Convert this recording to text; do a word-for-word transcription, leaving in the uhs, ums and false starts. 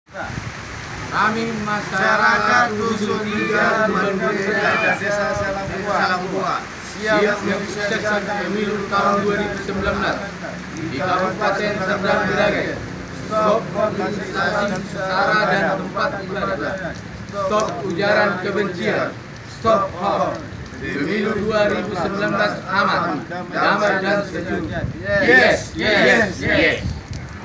Kami masyarakat Dusun tiga Merdeka Desa Salambua siap menyukseskan pemilu tahun dua ribu sembilan belas di Kabupaten Serdang Bedagai. Stop politisasi sara dan tempat ibadah. Stop ujaran kebencian. Stop hoax. Pemilu dua ribu sembilan belas aman, damai dan sejuk. Yes, yes, yes.